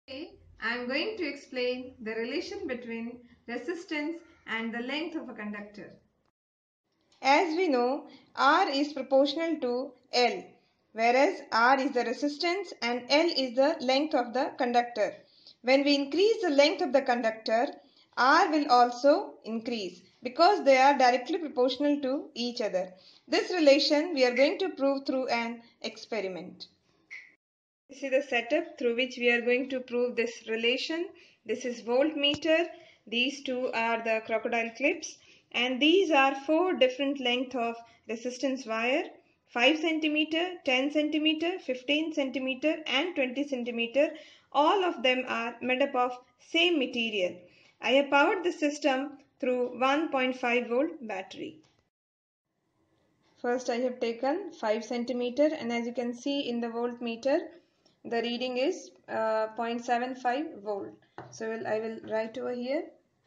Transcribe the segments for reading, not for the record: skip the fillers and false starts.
Today, I am going to explain the relation between resistance and the length of a conductor. As we know, R is proportional to L, whereas R is the resistance and L is the length of the conductor. When we increase the length of the conductor, R will also increase because they are directly proportional to each other. This relation we are going to prove through an experiment. This is the setup through which we are going to prove this relation. This is voltmeter. These two are the crocodile clips, and these are four different lengths of resistance wire: 5 centimeter, 10 centimeter, 15 centimeter and 20 centimeter. All of them are made up of same material. I have powered the system through 1.5 volt battery. First I have taken 5 centimeter, and as you can see in the voltmeter, the reading is 0.75 volt. So I will write over here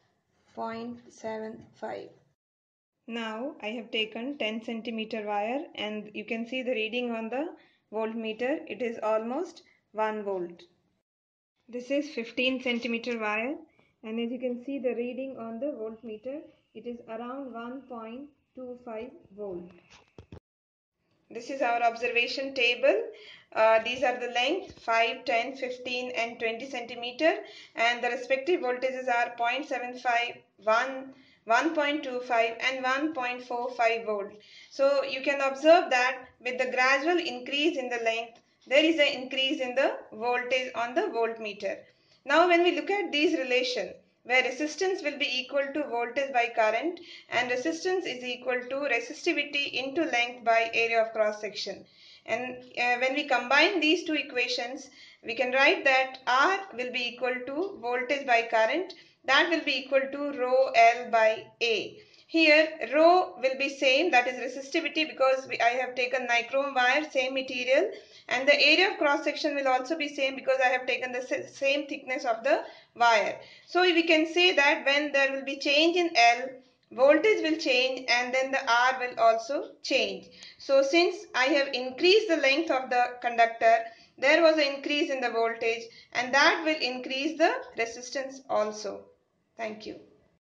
0.75. Now I have taken 10 centimeter wire, and you can see the reading on the voltmeter. It is almost 1 volt. This is 15 centimeter wire, and as you can see the reading on the voltmeter, it is around 1.25 volt. This is our observation table. These are the length 5, 10, 15 and 20 centimeter, and the respective voltages are 0.75, 1, 1.25 and 1.45 volt. So you can observe that with the gradual increase in the length, there is an increase in the voltage on the voltmeter. Now when we look at these relations, where resistance will be equal to voltage by current and resistance is equal to resistivity into length by area of cross section. And when we combine these two equations, we can write that R will be equal to voltage by current, that will be equal to rho L by A. Here rho will be same, that is resistivity, because I have taken nichrome wire, same material, and the area of cross section will also be same because I have taken the same thickness of the wire. So we can say that when there will be change in L, voltage will change and then the R will also change. So since I have increased the length of the conductor, there was an increase in the voltage, and that will increase the resistance also. Thank you.